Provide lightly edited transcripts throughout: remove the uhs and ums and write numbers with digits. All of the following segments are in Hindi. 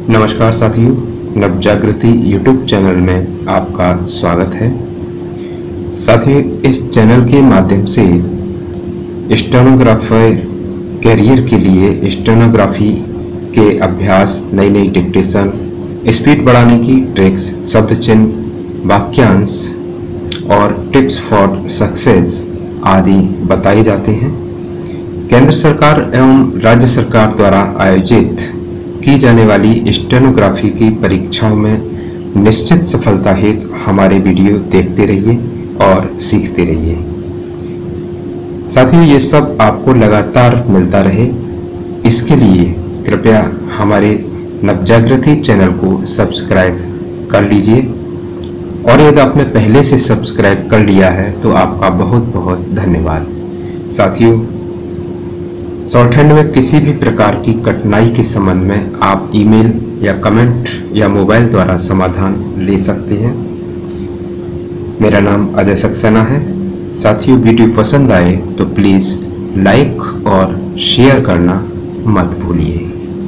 नमस्कार साथियों, नवजागृति यूट्यूब चैनल में आपका स्वागत है। साथियों, इस चैनल के माध्यम से स्टेनोग्राफर कैरियर के लिए स्टेनोग्राफी के अभ्यास, नई नई डिक्टेशन, स्पीड बढ़ाने की ट्रिक्स, शब्द चिन्ह, वाक्यांश और टिप्स फॉर सक्सेस आदि बताए जाते हैं। केंद्र सरकार एवं राज्य सरकार द्वारा आयोजित की जाने वाली स्टेनोग्राफी की परीक्षाओं में निश्चित सफलता हेतु हमारे वीडियो देखते रहिए और सीखते रहिए। साथियों, ये सब आपको लगातार मिलता रहे, इसके लिए कृपया हमारे नवजागृति चैनल को सब्सक्राइब कर लीजिए, और यदि आपने पहले से सब्सक्राइब कर लिया है तो आपका बहुत बहुत धन्यवाद। साथियों, शॉर्टहैंड में किसी भी प्रकार की कठिनाई के संबंध में आप ईमेल या कमेंट या मोबाइल द्वारा समाधान ले सकते हैं। मेरा नाम अजय सक्सेना है। साथियों, वीडियो पसंद आए तो प्लीज़ लाइक और शेयर करना मत भूलिए।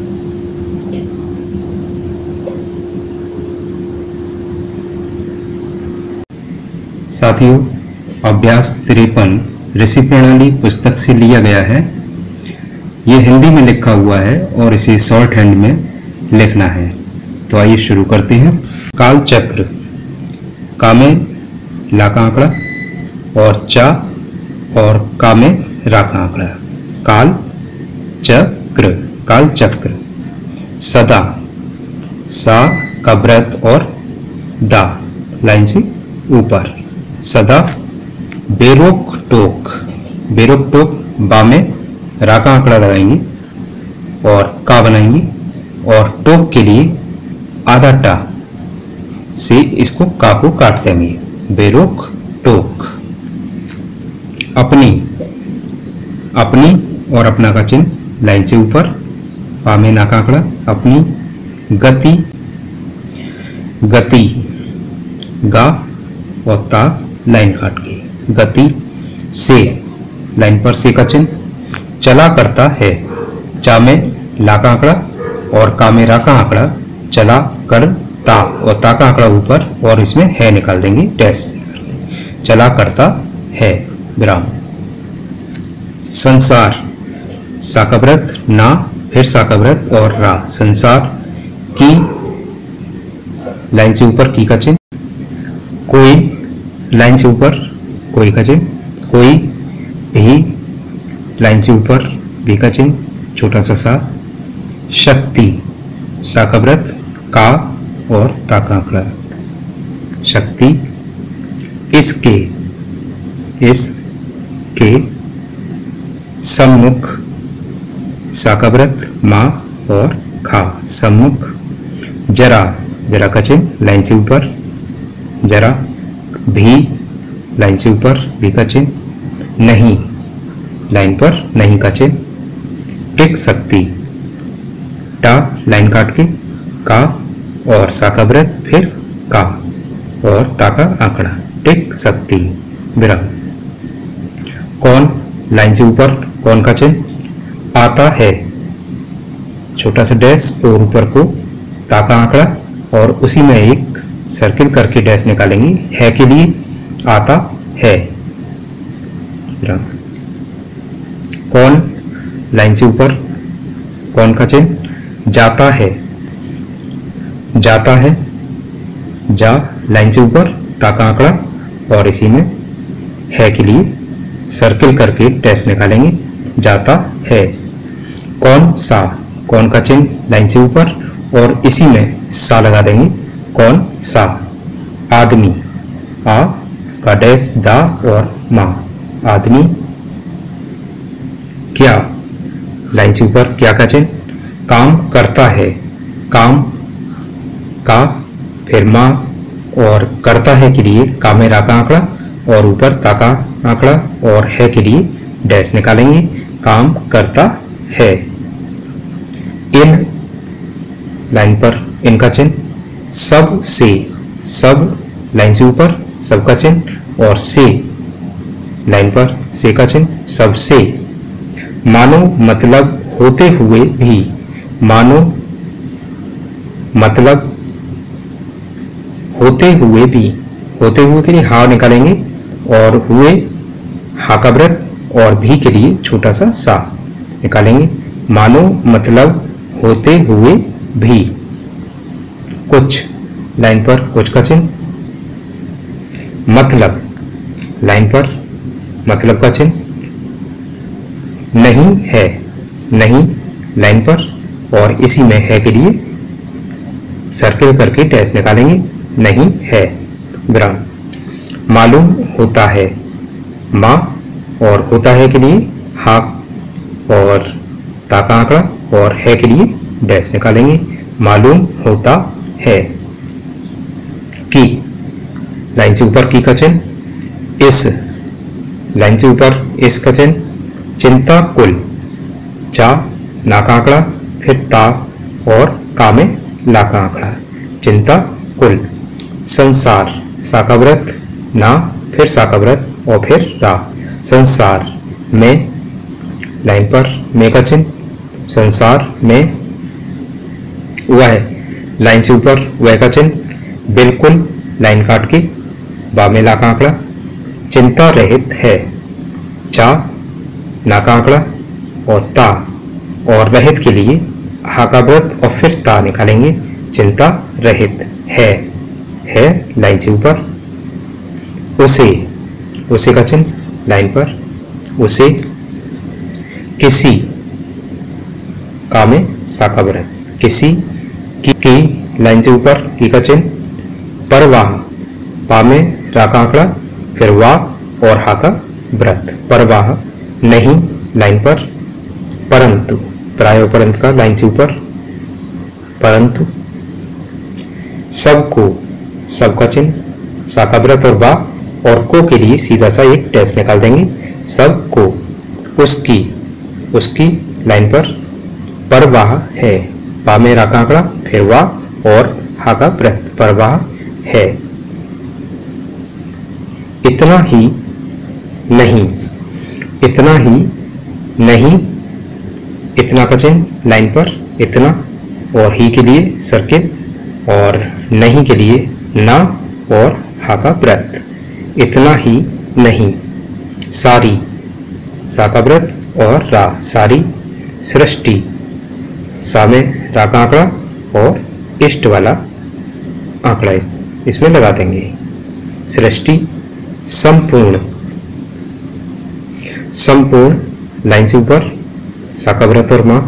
साथियों, अभ्यास 53 ऋषि प्रणाली पुस्तक से लिया गया है। ये हिंदी में लिखा हुआ है और इसे शॉर्ट हैंड में लिखना है। तो आइए शुरू करते हैं। काल चक्र, का में ला का आंकड़ा और चा और का में रा का आंकड़ा। काल चक्र, काल चक्र। सदा, सा का व्रत और दा लाइन से ऊपर। सदा। बेरोक टोक, बेरोक टोक, बा में रा का आंकड़ा लगाएंगे और का बनाएंगे, और टोक के लिए आधा टा से इसको का को काट देंगे। बेरोक टोक। अपनी, अपनी और अपना का चिन्ह लाइन से ऊपर, पा में ना का आंकड़ा। अपनी। गति, गति, गा और ता लाइन काट के। गति से, लाइन पर से का चिन्ह। चला करता है, चा में ला का आंकड़ा और का में रा का आंकड़ा। चला कर ता और ता का आंकड़ा ऊपर, और इसमें है निकाल देंगे डैश। चला करता है, विराम। संसार, सा का व्रत, ना, फिर सा का व्रत और रा। संसार। की, लाइन से ऊपर की का चिन्ह। कोई, लाइन से ऊपर कोई का चिन्ह। कोई भी, लाइन से ऊपर भी का चिन्ह, छोटा सा सा। शक्ति, सा का व्रत, का और ता का आंकड़ा। शक्ति। इसके, इसके सम्मुख, सा का व्रत, मां और खा। सम्मुख। जरा, जरा का चिन्ह लाइन से ऊपर। जरा। भी, लाइन से ऊपर भी का चिन्ह। नहीं, लाइन पर नहीं का चिन्ह। टिक सकती, टा लाइन काट के, का और सा का व्रत, फिर का और ता का आंकड़ा। टिक सकती, विराम। कौन, लाइन से ऊपर कौन का चिन्ह। आता है, छोटा सा डैश और ऊपर को ता का आंकड़ा, और उसी में एक सर्किल करके डैश निकालेंगे। है के लिए आता है, विराम। कौन, लाइन से ऊपर कौन का चिन्ह। जाता है, जाता है, जा लाइन से ऊपर ता का आंकड़ा, और इसी में है के लिए सर्किल करके डैश निकालेंगे। जाता है। कौन सा, कौन का चिन्ह लाइन से ऊपर, और इसी में सा लगा देंगे। कौन सा। आदमी, आ का डैश, दा और मां। आदमी। क्या, लाइन से ऊपर क्या का चिन्ह। काम करता है, काम, का, फिर मां, और करता है के लिए का में रा का आंकड़ा और ऊपर ता का आंकड़ा, और है के लिए डैश निकालेंगे। काम करता है। इन, लाइन पर इन का चिन्ह। सब से, सब लाइन से ऊपर सब का चिन्ह, और से लाइन पर से का चिन्ह। सबसे। मानो, मतलब होते हुए भी। मानो मतलब होते हुए भी, होते हुए के लिए हा निकालेंगे और हुए हा का व्रत और भी के लिए छोटा सा सा निकालेंगे। मानो मतलब होते हुए भी। कुछ लाइन पर कुछ का चिन्ह, मतलब लाइन पर मतलब का चिन्ह, नहीं है नहीं लाइन पर और इसी में है के लिए सर्किल करके डैश निकालेंगे, नहीं है विराम। मालूम होता है, माँ और होता है के लिए हा और ता का आंकड़ा और है के लिए डैश निकालेंगे। मालूम होता है। की लाइन से ऊपर की का चिन्ह, इस लाइन से ऊपर इस का चिन्ह, चिंता कुल, चा ना का आंकड़ा फिर ता और का में ला का आंकड़ा, चिंता कुल। संसार सा का व्रत, ना फिर सा का व्रत और फिर रा, संसार में लाइन पर में का चिन्ह, संसार में वह लाइन से ऊपर वह का चिन्ह, बिल्कुल लाइन काट के बा में ला का आंकड़ा, चिंता रहित है, चा ना का आंकड़ा और ता और रहित के लिए हा का व्रत और फिर ता निकालेंगे, चिंता रहित है लाइन से ऊपर। उसे, उसे का चिन्ह लाइन पर, उसे किसी का में सा का व्रत, किसी की लाइन से ऊपर की का चिन्ह, परवाह पा में रा का आंकड़ा फिर वाह और हा का व्रत, परवाह नहीं लाइन पर। परंतु प्राय परंत का लाइन से ऊपर, परंतु सबको सब का चिन्ह, सा का व्रत और वाह और को के लिए सीधा सा एक डैश निकाल देंगे, सबको। उसकी, उसकी लाइन पर परवाह है, पा में रा का आंकड़ा फिर वाह और हा का व्रत, परवाह है। इतना ही नहीं, इतना ही नहीं, इतना का चिन्ह लाइन पर, इतना और ही के लिए सर्किल और नहीं के लिए ना और हा का व्रत, इतना ही नहीं। सारी सा का व्रत और रा, सारी। सृष्टि सा में रा का आंकड़ा और इष्ट वाला आंकड़ा इसमें लगा देंगे, सृष्टि। संपूर्ण, संपूर्ण लाइन से ऊपर सा का व्रत और मां,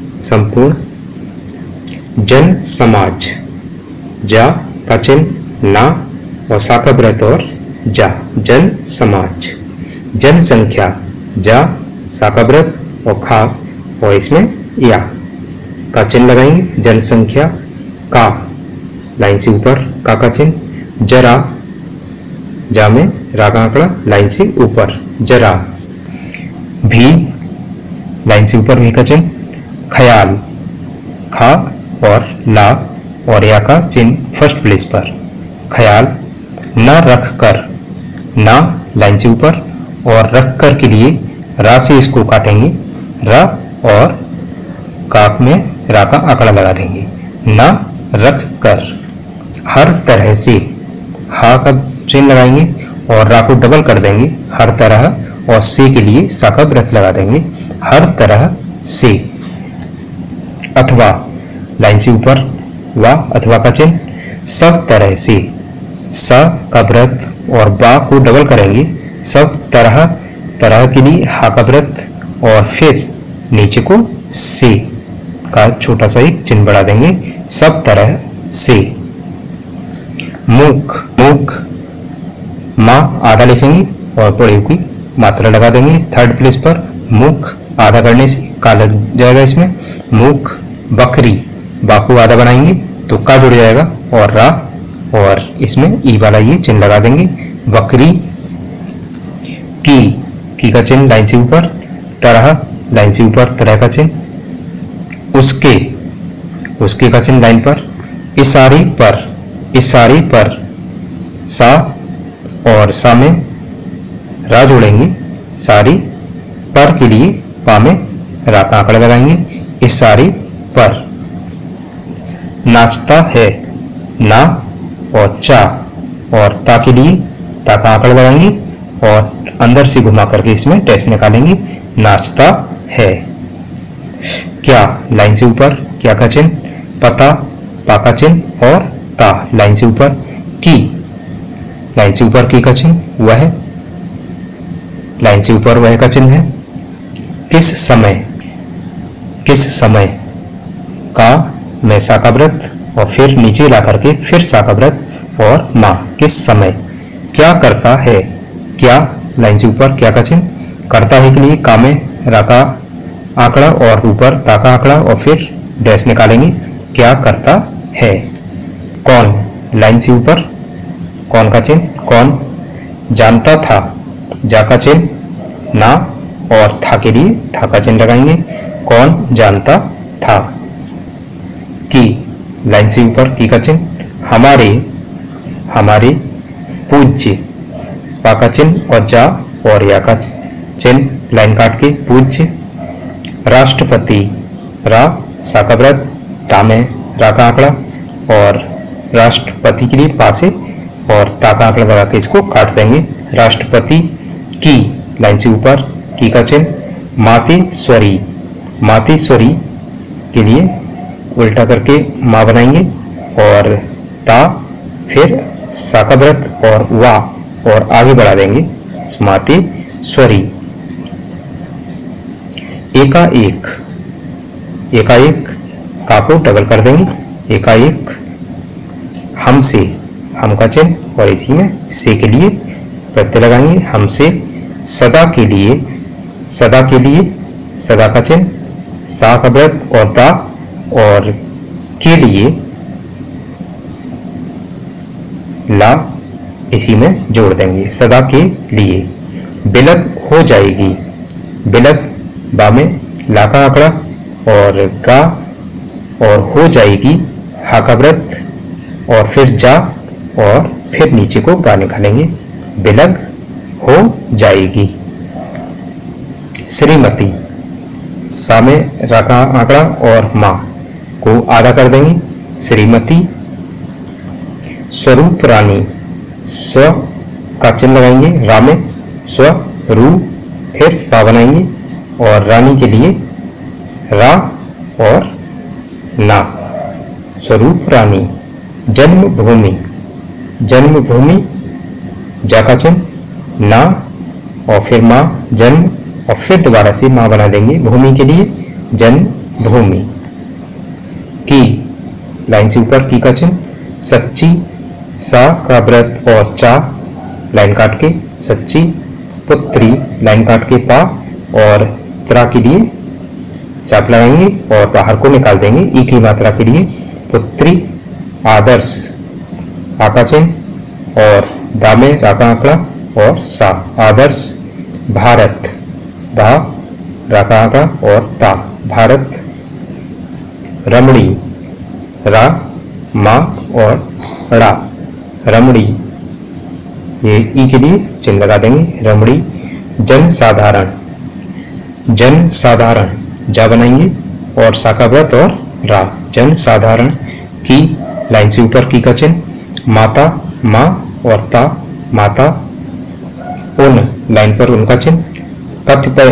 संपूर्ण। जन समाज, जा का चिन्ह ना और सा का व्रत और जा, जन समाज। जनसंख्या, जा सा का व्रत और खा और इसमें या का चिन्ह लगाएंगे, जनसंख्या। का लाइन से ऊपर का चिन्ह, जरा जा में रा का आंकड़ा लाइन से ऊपर, जरा। भी लाइन से ऊपर भी का चिन्ह, ख्याल खा और ला और या का चिन्ह फर्स्ट प्लेस पर, ख्याल। न रख कर, ना लाइन से ऊपर और रख कर के लिए रा से इसको काटेंगे, रा और काक में रा का आंकड़ा लगा देंगे, ना रख कर। हर तरह से हा का चिन्ह लगाएंगे और रा को डबल कर देंगे, हर तरह, और से के लिए सा का व्रत लगा देंगे, हर तरह से। अथवा लाइन से ऊपर वा अथवा का चिन्ह, सब तरह से, सा का व्रत और बा को डबल करेंगे, सब तरह, तरह के लिए हा का व्रत और फिर नीचे को से का छोटा सा एक चिन्ह बढ़ा देंगे, सब तरह से। मूक, मूक मां आधा लिखेंगे और बड़ी की मात्रा लगा देंगे थर्ड प्लेस पर, मूक। आधा करने से का लग जाएगा इसमें, मूक। बकरी, बाकू आधा बनाएंगे तो का जुड़ जाएगा और रा और इसमें ई वाला ये चिन्ह लगा देंगे, बकरी। की का चिन्ह लाइन से ऊपर, तरह लाइन से ऊपर तरह का चिन्ह, उसके, उसके का चिन्ह लाइन पर, इशारे पर, इशारे पर, सा और सा में रा जोड़ेंगे, सारी। पर के लिए पा में रा का आंकड़ा लगाएंगे, इशारे पर। नाचता है, ना और चा, और ता के लिए ता का आंकड़ा लगाएंगे और अंदर से घुमा करके इसमें डैश निकालेंगे, नाचता है। क्या लाइन से ऊपर क्या का चिन्ह, पता पा का चिन्ह और ता लाइन से ऊपर, की लाइन से ऊपर की का चिन्ह, वह लाइन से ऊपर वह का चिन्ह है। किस समय का में सा का व्रत और फिर नीचे ला करके फिर सा का व्रत और माँ, किस समय। क्या करता है, क्या लाइन से ऊपर क्या का चिन्ह, करता है के लिए का में रा का आंकड़ा और ऊपर ता का आंकड़ा और फिर डैश निकालेंगे, क्या करता है। कौन लाइन से ऊपर कौन का चिन्ह, कौन जानता था, जा का चिन्ह, ना और था के लिए था का चिन्ह लगाएंगे, कौन जानता था। की लाइन से ऊपर की का चिन्ह, हमारे पूज्य, पा का चिन्ह और जा और या का चिन्ह लाइन काट के पूज्य। राष्ट्रपति, रा सा का व्रत, टा में रा का आंकड़ा और राष्ट्रपति के लिए पा से और ता का आंकड़ा लगा के इसको काट देंगे। राष्ट्रपति की लाइन से ऊपर की का चिन्ह, मातेश्वरी के लिए उल्टा करके माँ बनाएंगे और ता फिर सा का व्रत और वा और आगे बढ़ा देंगे, मातेश्वरी। एकाएक का को डबल कर देंगे, एकाएक। हमसे हम का चिन्ह और इसी में से के लिए प्रत्यय लगाएंगे, हमसे। सदा के लिए सदा का चिन्ह, सा का व्रत और दा और के लिए ला इसी में जोड़ देंगे, सदा के लिए। बिलक हो जाएगी, बिलक बा में ला का आंकड़ा और गा और हो जाएगी हा का व्रत और फिर जा और फिर नीचे को गा निकालेंगे, बिलक हो जाएगी। श्रीमती, सा में रा का आंकड़ा और माँ को आधा कर देंगे, श्रीमती। स्वरूप रानी, स्व का चिन्ह लगाएंगे, रा में स्वरू फिर रा बनाएंगे और रानी के लिए रा और ना, स्वरूप रानी। जन्मभूमि, जा का चिन्ह, ना और फिर माँ, जन्म और फिर दोबारा से माँ बना देंगे भूमि के लिए, जन्मभूमि। की लाइन से ऊपर की का चिन्ह, सच्ची, सा का व्रत और चा लाइन काट के सच्ची। पुत्री लाइन काट के पा और त्रा के लिए चाप लगाएंगे और बाहर को निकाल देंगे, ई की मात्रा के लिए पुत्री। आदर्श, आ का चिन्ह और दा में रा का आंकड़ा और सा, आदर्श। भारत, भा रा का आंकड़ा और ता, भारत। रमणी, रा मा और ड़ा, रमणी। ये ई के लिए चिन्ह लगा देंगे, रमणी। जनसाधारण, जा बनाएंगे और सा का व्रत और रा, जनसाधारण। की लाइन से ऊपर की का चिन्ह, माता, माँ और ता, माता। उन लाइन पर उनका चिन्ह, कतिपय,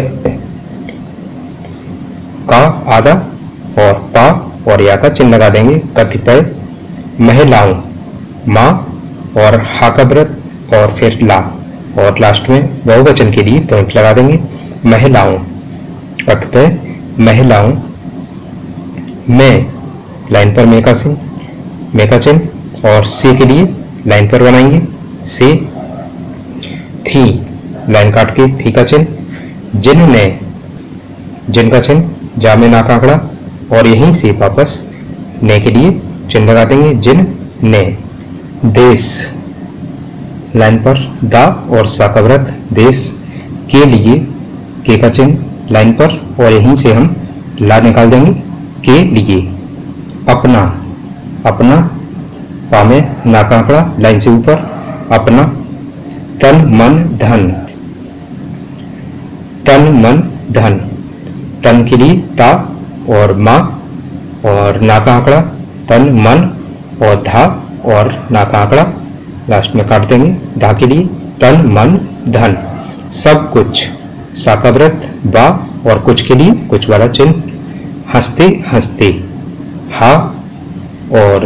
का आधा और पा और या का चिन्ह लगा देंगे, कतिपय। महिलाओं, माँ और हा का व्रत और फिर ला और लास्ट में बहुवचन के लिए पॉइंट लगा देंगे, महिलाओं, कतिपय महिलाओं। मैं लाइन पर में का चिन्ह और से के लिए लाइन पर बनाएंगे, से। थी लाइन काट के थी का चिन्ह। जिनने, जिन का चिन्ह, जा में ना का आंकड़ा और यहीं से वापस ने के लिए चिन्ह लगा देंगे, जिन ने। देश लाइन पर दा और सा का व्रत, देश। के लिए के का चिन्ह लाइन पर और यहीं से हम ला निकाल देंगे, के लिए। अपना, अपना पा में ना का आंकड़ा लाइन से ऊपर, अपना। तन मन धन, तन मन धन। तन के लिए ता और माँ और ना का आंकड़ा तन मन और धा और ना का आंकड़ा लास्ट में काट देंगे। धा के लिए तन मन धन सब कुछ, सा का व्रत बा और कुछ के लिए कुछ वाला चिन्ह, हंसते हंसते हा और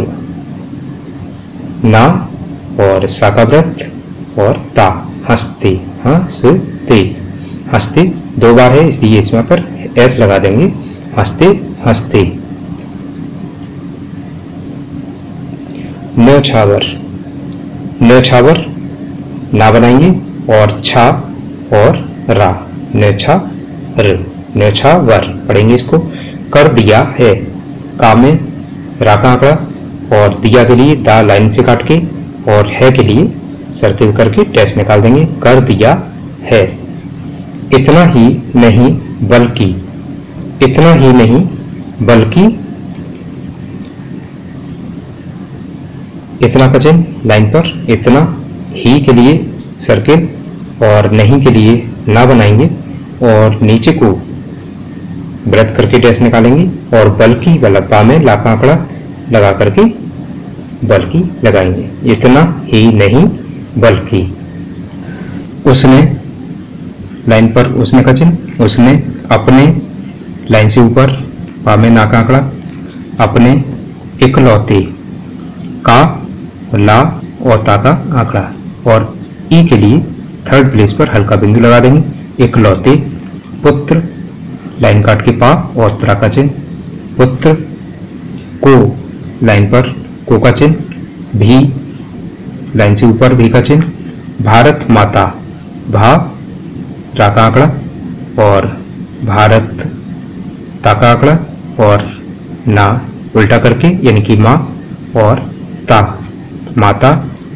ना और सा का व्रत और ता हंसते हंसते। हंसते दो बार है इसलिए इसमें पर एस लगा देंगे, हंसते हंसते। न्योछावर, न्योछावर ना बनाएंगे और छा और रा, न्योछावर न्योछावर पढ़ेंगे इसको। कर दिया है, का में रा का आंकड़ा और दिया के लिए दा लाइन से काट के और है के लिए सर्किल करके डैश निकाल देंगे। कर दिया है। इतना ही नहीं बल्कि, इतना ही नहीं बल्कि, इतना का चिन्ह लाइन पर, इतना ही के लिए सर्किल और नहीं के लिए ना बनाएंगे और नीचे को व्रत करके डैश निकालेंगे और बल्कि वाला पा में ला का आंकड़ा लगा करके बल्कि लगाएंगे। इतना ही नहीं बल्कि। उसने लाइन पर उसने का चिन्ह, उसने अपने लाइन से ऊपर पा में ना का आंकड़ा, अपने इकलौते का ला और ता का आंकड़ा और ई के लिए थर्ड प्लेस पर हल्का बिंदु लगा देंगे। इकलौते पुत्र लाइन काट के पा और त्रा का चिन्ह, पुत्र को लाइन पर को का चिन्ह, भी लाइन से ऊपर भी का चिन्ह, भारत माता भा रा का आंकड़ा और भारत ता का आंकड़ा और ना उल्टा करके यानी कि माँ और ता माता,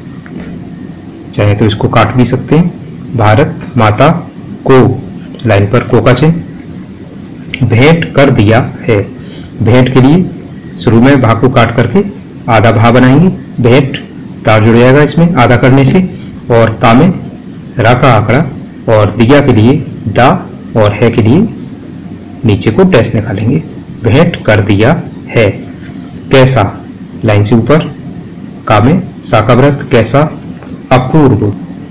चाहे तो इसको काट भी सकते हैं। भारत माता को लाइन पर को का चिन्ह। भेंट कर दिया है, भेंट के लिए शुरू में भा को काट करके आधा भा बनाएंगे। भेंट ता जुड़ जाएगा इसमें आधा करने से और ता में रा का आंकड़ा और दिया के लिए दा और है के लिए नीचे को डैश निकालेंगे। भेंट कर दिया है। कैसा लाइन से ऊपर का में सा का व्रत, कैसा अपूर्व,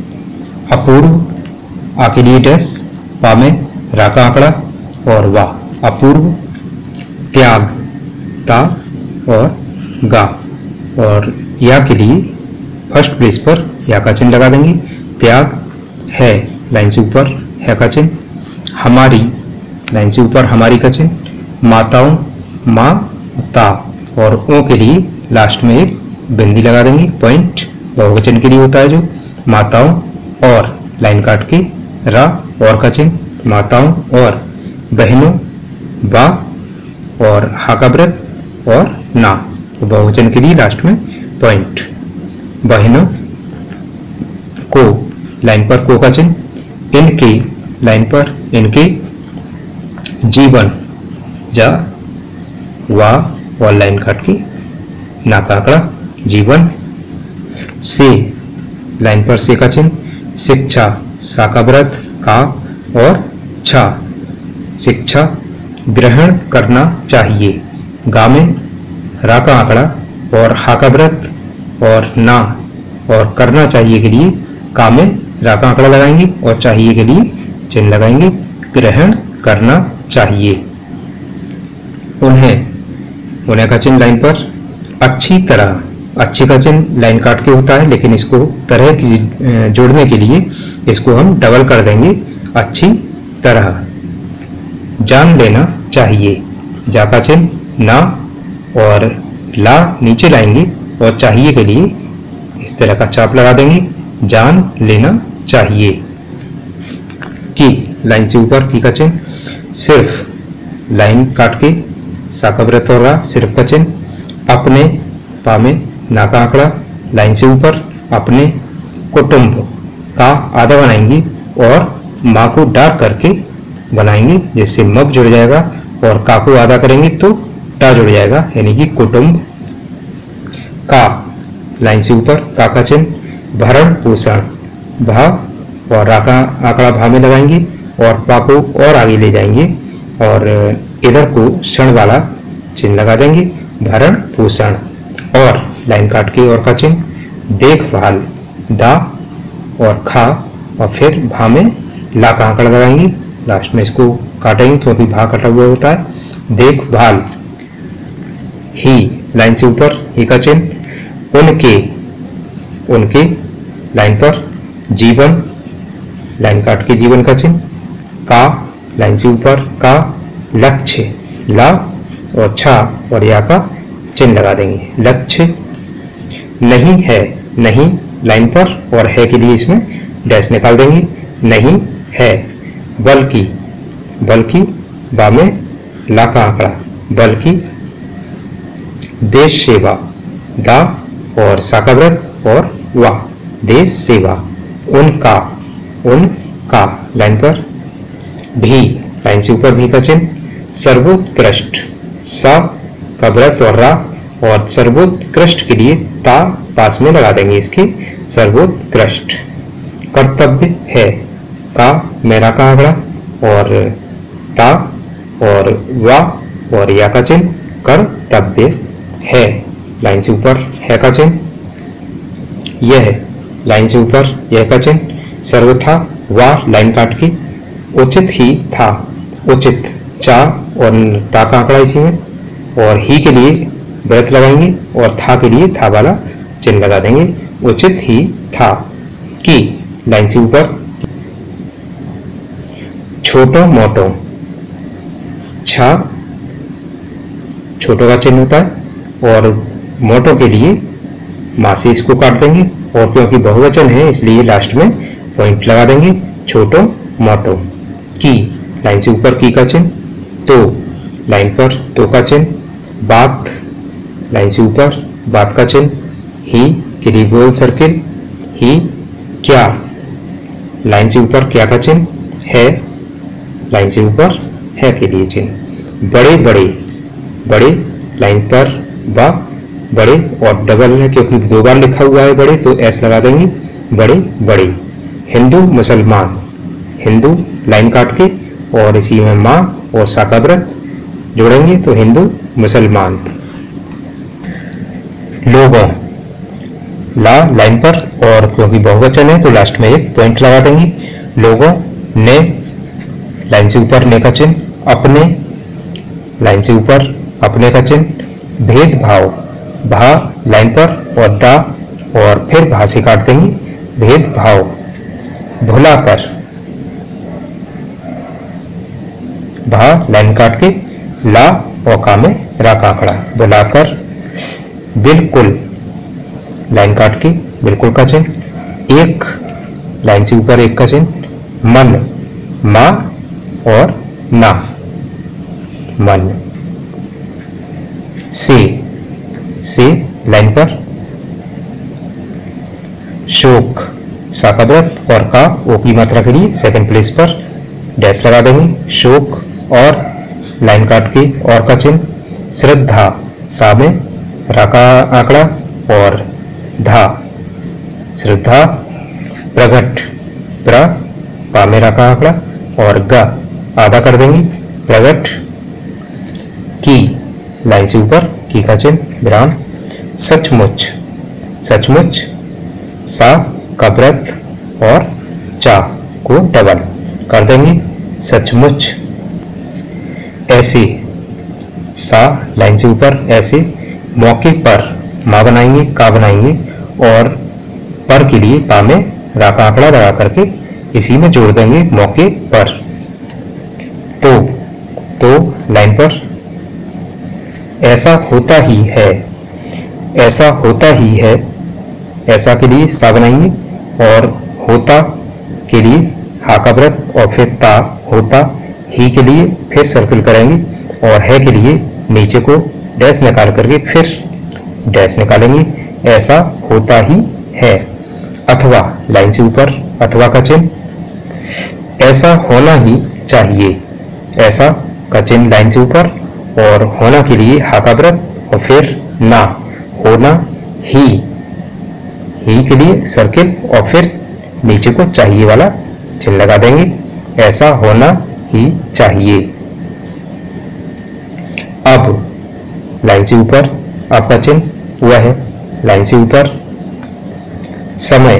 अपूर्व आ के लिए डैश, पा में रा का आंकड़ा और वाह अपूर्व। त्याग ता और गा और या के लिए फर्स्ट प्लेस पर या का चिन्ह लगा देंगे। त्याग है लाइन से ऊपर है का चिन्ह, हमारी लाइन से ऊपर हमारी का चिन्ह, माताओं माँ ता और ओ के लिए लास्ट में एक बिंदी लगा देंगे। पॉइंट बहुवचन के लिए होता है जो, माताओं और लाइन काट के रा और का चिन्ह, माताओं और बहनों बा और हा का व्रत और ना, तो बहुवचन के लिए लास्ट में पॉइंट। बहनों को लाइन पर को का चिन्ह, इनके लाइन पर इनके, जीवन जा वा और लाइन काट के ना का आंकड़ा जीवन, से लाइन पर से का चिन्ह, शिक्षा सा का व्रत का और छा शिक्षा, ग्रहण करना चाहिए गा में रा का आंकड़ा और हा का व्रत और ना और करना चाहिए के लिए का में रा का आंकड़ा लगाएंगे और चाहिए के लिए चिन्ह लगाएंगे। ग्रहण करना चाहिए। उन्हें, उन्हें का चिन्ह लाइन पर, अच्छी तरह, अच्छी का चिन्ह लाइन काट के होता है लेकिन इसको तरह की जोड़ने के लिए इसको हम डबल कर देंगे, अच्छी तरह। जान लेना चाहिए जा का चिन्ह ना और ला नीचे लाएंगे और चाहिए के लिए इस तरह का चाप लगा देंगे। जान लेना चाहिए। की लाइन से ऊपर की का चिन्ह, सिर्फ लाइन काट के सा का व्रत होगा सिर्फ का चिन्ह, अपने पा में ना का आंकड़ा लाइन से ऊपर, अपने कुटुंब का आधा बनाएंगे और माँ को डार्क करके बनाएंगे जिससे मब जुड़ जाएगा और का को आधा करेंगे तो टा जुड़ जाएगा यानी कि कुटुंब का लाइन से ऊपर का चिन्ह, भरण पोषण भा और रा का आंकड़ा भा में लगाएंगे और पा को और आगे ले जाएंगे और इधर को क्षण वाला चिन्ह लगा देंगे भरण पोषण। और लाइन काट के और का चिन्ह देखभाल, दा और खा, और फिर भा में ला का आंकड़ा लगाएंगे, लास्ट में इसको काटेंगे क्योंकि भा कटा हुआ होता है। देखभाल, ही लाइन से ऊपर ही का चिन्ह, उनके, उनके लाइन पर, जीवन लाइन काट के जीवन का चिन्ह, का लाइन से ऊपर का, लक्ष्य ला और छा और या का चिन्ह लगा देंगे, लक्ष्य। नहीं है, नहीं लाइन पर और है के लिए इसमें डैश निकाल देंगे, नहीं है। बल्कि, बल्कि बा में ला का आंकड़ा, बल्कि। देश सेवा, दा और सा का व्रत और वाह, देश सेवा। उनका, उनका लाइन पर, भी लाइन से ऊपर भी का चिन्ह, सर्वोत्कृष्ट, सा का व्रत और रा, और सर्वोत्कृष्ट के लिए ता पास में लगा देंगे इसके, सर्वोत्कृष्ट। कर्तव्य है, का मेरा का आंकड़ा और ता और वा और या का चिन्ह, कर्तव्य है लाइन से ऊपर है का चिन्ह, यह लाइन से ऊपर यह का चिन्ह, सर्वथा वाह लाइन काट के, उचित ही था, उचित चा और ता का आंकड़ा इसी में, और ही के लिए व्रत लगाएंगे और था के लिए था वाला चिन्ह लगा देंगे, उचित ही था। की लाइन से ऊपर, छोटो मोटो, छा छोटो का चिन्ह होता है और मोटो के लिए मां से इसको काट देंगे, और क्योंकि बहुवचन है इसलिए लास्ट में पॉइंट लगा देंगे, छोटो मोटो। की लाइन से ऊपर की का चिन्ह, तो लाइन पर तो का चिन्ह, बात लाइन से ऊपर बात का चिन्ह, ही के लिए गोल सर्किल, ही। क्या लाइन से ऊपर क्या का चिन्ह, है लाइन से ऊपर है के लिए चिन्ह। बड़े बड़े, बड़े लाइन पर बा, बड़े और डबल है क्योंकि दो बार लिखा हुआ है बड़े तो एस लगा देंगे, बड़े बड़े। हिंदू मुसलमान, हिंदू लाइन काट के और इसी में माँ और सा का व्रत जोड़ेंगे तो हिंदू मुसलमान। लोगों, ला लाइन पर और क्योंकि बहुवचन है तो लास्ट में एक पॉइंट लगा देंगे। लोगों ने लाइन से ऊपर ने का चिन्ह, अपने लाइन से ऊपर अपने का चिन्ह। भेदभाव, भा लाइन पर और दा और फिर भा से काट देंगे, भेदभाव। भुलाकर, भा लाइन काट के ला और का में रा का आंकड़ा, भुलाकर। बिल्कुल लाइन काट के बिल्कुल का चिन्ह, एक लाइन से ऊपर एक का चिन्ह। मन, मां और ना, मन। से लाइन पर। शोक, सा का व्रत और का ओ की मात्रा के लिए सेकंड प्लेस पर डैश लगा देंगे, शोक। और लाइन काट के और का चिन्ह। श्रद्धा, सा में रा का आंकड़ा और धा, श्रद्धा। प्रगट, प्र पा में रा का आंकड़ा और ग आधा कर देंगे, प्रगट। की लाइन से ऊपर की का चिन्ह, विराम। सचमुच, सचमुच, सा का व्रत और चा को डबल कर देंगे, सचमुच। ऐसे, सा लाइन से ऊपर ऐसे। मौके पर, मां बनाएंगे का बनाएंगे और पर के लिए पा में रा का आंकड़ा लगा करके इसी में जोड़ देंगे, मौके पर। तो लाइन पर। ऐसा होता ही है, ऐसा होता ही है, ऐसा के लिए सा बनाएंगे और होता के लिए हा का व्रत और फिर ता, होता। ही के लिए फिर सर्किल करेंगे और है के लिए नीचे को डैश निकाल करके फिर डैश निकालेंगे, ऐसा होता ही है। अथवा लाइन से ऊपर अथवा का चिन्ह, ऐसा होना ही चाहिए, ऐसा का चिन्ह लाइन से ऊपर और होना के लिए हा का व्रत और फिर ना, होना ही के लिए सर्किल और फिर नीचे को चाहिए वाला चिन्ह लगा देंगे, ऐसा होना ही चाहिए। अब लाइन से ऊपर आपका चिन्ह वह है, लाइन से ऊपर। समय,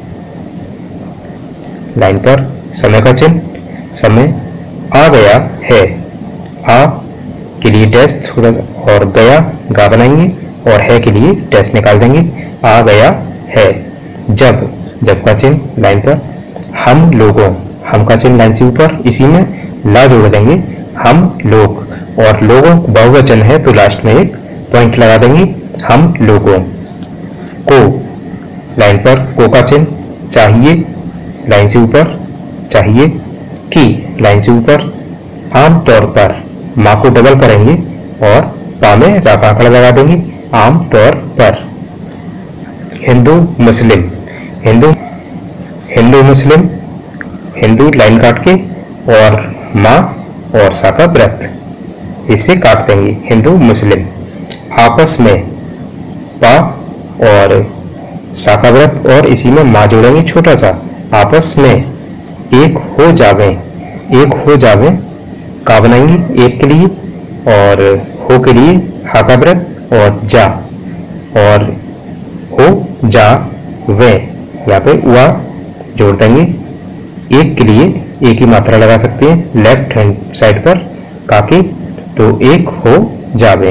लाइन पर समय का चिन्ह, समय। आ गया है, आ के लिए डैश थोड़ा, और गया गा बनाएंगे, और है के लिए डैश निकाल देंगे, आ गया है। जब, जब का चिन्ह लाइन पर। हम लोगों, हम का चिन्ह लाइन से ऊपर, इसी में ला जोड़ देंगे, हम लोग। और लोगों बहुवचन है तो लास्ट में एक पॉइंट लगा देंगे, हम लोगों को। लाइन पर को का चिन्ह, चाहिए लाइन से ऊपर, चाहिए की लाइन से ऊपर। आम तौर पर, माँ को डबल करेंगे और पा में रा का आंकड़ा लगा देंगे, आम तौर पर। Hindu Muslim, Hindu, Hindu Muslim, Hindu line काट के, और माँ और सा का व्रत, इसे काट देंगे, हिंदू मुस्लिम। आपस में, पा और सा का व्रत, और इसी में माँ जोड़ेंगे छोटा सा। आपस में एक हो जावे, एक हो जावे का बनाएंगे एक के लिए, और हो के लिए हा का व्रत, और जा, और हो जा वे, यहाँ पे वा जोड़ देंगे। एक के लिए एक ही मात्रा लगा सकते हैं लेफ्ट हैंड साइड पर काके, तो एक हो जावे।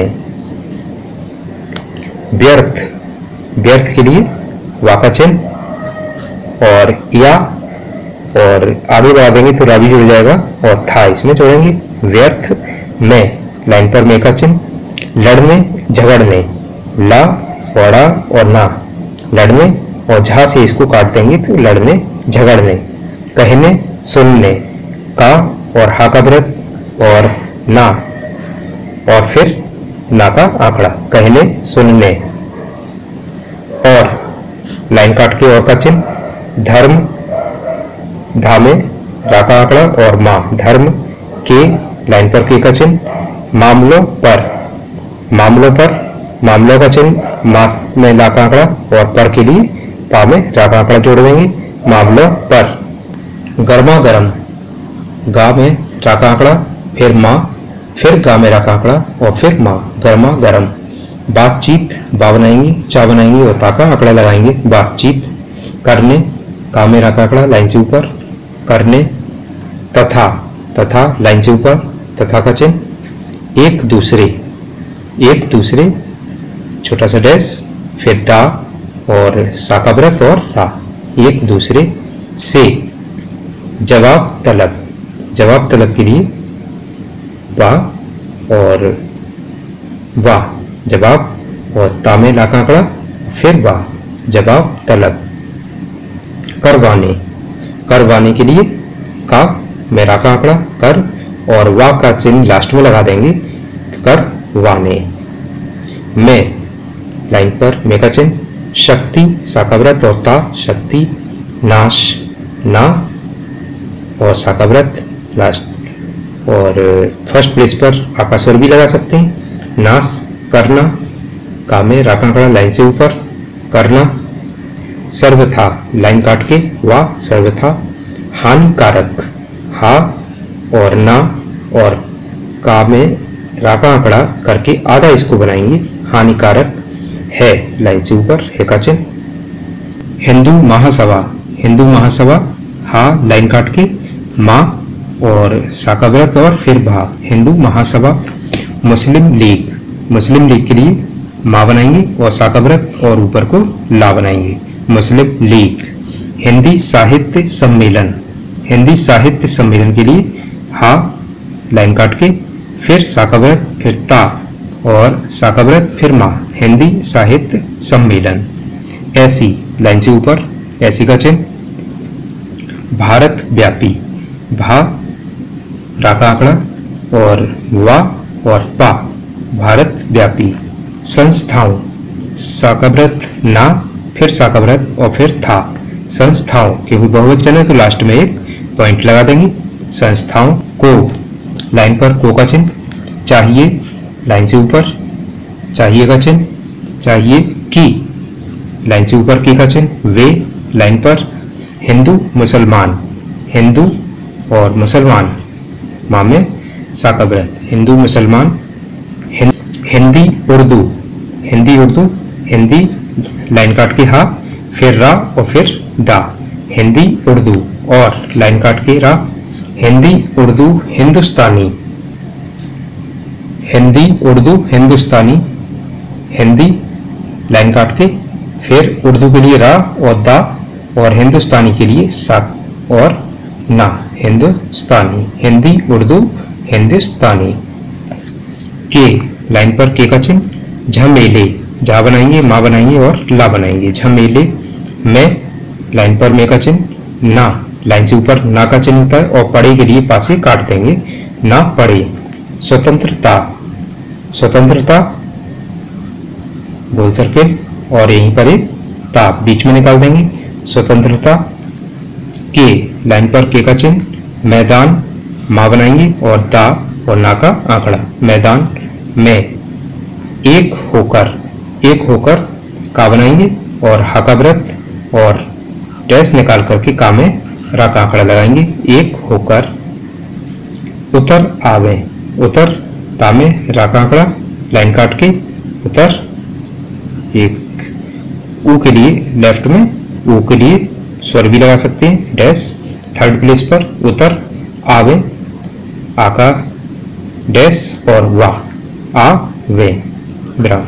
व्यर्थ, व्यर्थ के लिए वा का चिन्ह, और या, और आगे बढ़ा देंगे तो रा भी जुड़ जाएगा, और था इसमें जोड़ेंगे। व्यर्थ में, लाइन पर में का चिन्ह। लड़ने झगड़ने, ला वड़ा और ना, लड़ने, और झा से इसको काट देंगे तो लड़ने झगड़ने। कहने सुनने, का और हा का व्रत, और ना, और फिर ना का आंकड़ा, कहने सुनने। और लाइन काट के और का चिन्ह। धर्म, धा में रा का आंकड़ा, और माँ, धर्म के लाइन पर के का चिन्ह। मामलों पर, मामलों पर, मामलों का चिन्ह, माँ में ला का आंकड़ा, और पर के लिए पा में रा का आंकड़ा जोड़ देंगे, मामलों पर। गर्मा गर्म, गा में रा का आंकड़ा, फिर माँ, फिर गा में रा का आंकड़ा, और फिर माँ, गर्मा गर्म। बातचीत, बा बनाएंगे, चा बनाएंगे और ता का आंकड़ा लगाएंगे, बातचीत। करने, का में रा का आंकड़ा लाइन से ऊपर, करने। तथा, तथा लाइन से ऊपर, तथा का चिन्ह। एक दूसरे, एक दूसरे छोटा सा डैश, फिर दा और सा का व्रत और रा, एक दूसरे से। जवाब तलब, जवाब तलब के लिए वाह और वाह, जवाब, और ता में ला का आंकड़ा, फिर वाह, जवाब तलब। करवाने, करवाने के लिए का में रा का आंकड़ा, कर, और वाह का चिन्ह लास्ट में लगा देंगे, करवाने। में, लाइन पर में का चिन्ह। शक्ति, सा का व्रत और ता, शक्ति। नाश, ना और सा का व्रत लास्ट, और फर्स्ट प्लेस पर आका स्वर भी लगा सकते हैं। नाश, करना, का में रा का आंकड़ा लाइन से ऊपर, करना। सर्वथा, लाइन काट के वा, सर्वथा। हानिकारक, हा और ना और का में रा का आंकड़ा करके आधा इसको बनाएंगे, हानिकारक है, लाइन से ऊपर है का चिन्ह। हिंदू महासभा, हिंदू महासभा, हा लाइन काट के, माँ और सा का व्रत और फिर भा, Hindu Mahasabha. Muslim League, Muslim League के लिए माँ बनाएंगे और सा का व्रत और ऊपर को ला बनाएंगे, मुस्लिम लीग। हिंदी साहित्य सम्मेलन, हिंदी साहित्य सम्मेलन के लिए हा लाइन काट के, फिर सा का व्रत, फिर ता और सा का व्रत, फिर माँ, हिंदी साहित्य सम्मेलन। ऐसी, लाइन से ऊपर ऐसी का चिन्ह। भारत व्यापी, भा रा का आंकड़ा और वा और पा, भारत व्यापी। संस्थाओं, सा का व्रत, ना, फिर सा का व्रत और फिर था, संस्थाओं, क्योंकि बहुवचन है तो लास्ट में एक पॉइंट लगा देंगे, संस्थाओं को। लाइन पर को का चिन्ह। चाहिए, लाइन से ऊपर चाहिए का चिन्ह। चाहिए की, लाइन से ऊपर की का चिन्ह। वे, लाइन पर। हिंदू मुसलमान, हिंदू और मुसलमान, माँ में सा का व्रत, हिंदू मुसलमान। हिंदी उर्दू, हिंदी उर्दू, हिंदी लाइन काट के हा, फिर रा और फिर दा, हिंदी उर्दू, और लाइन काट के रा, हिंदी उर्दू हिंदुस्तानी, हिंदी उर्दू हिंदुस्तानी, हिंदी लाइन काट के, फिर उर्दू के लिए रा और दा, और हिंदुस्तानी के लिए सा और ना, हिंदुस्तानी, हिंदी उर्दू हिंदुस्तानी। के लाइन पर के का चिन्ह, झमेले, झा बनाएंगे, माँ बनाएंगे और ला बनाएंगे, झमेले। मैं लाइन पर मैं का चिन्ह, ना लाइन से ऊपर ना का चिन्ह होता है, और पड़े के लिए पासे काट देंगे, ना पड़े। स्वतंत्रता, स्वतंत्रता गोल सर्किल, और यहीं पर एक ता बीच में निकाल देंगे, स्वतंत्रता। के लाइन पर के का चिन्ह, मैदान, माँ बनाएंगे और दा और ना का आंकड़ा, मैदान में। एक होकर, एक होकर का बनाएंगे और हा का व्रत और डैश निकाल करके का में रा का आंकड़ा लगाएंगे, एक होकर। उतर आवे, उतर ता में रा का आंकड़ा, लाइन काट के उतर। एक ऊ के लिए लेफ्ट में, ऊ के लिए स्वर भी लगा सकते हैं, डैश थर्ड प्लेस पर उतर आवे, आका डैश और वाह, आ वे, विराम।